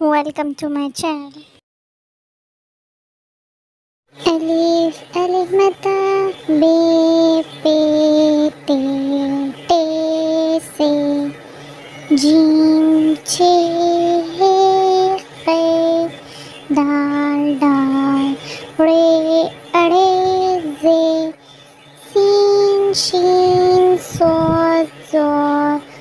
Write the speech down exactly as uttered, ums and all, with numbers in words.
Welcome to my channel. Alif, alif mata, be, pe, te, te, se, jim, che, he, fe, dal, dal, re, ade, ze, sin, shin, so, zo,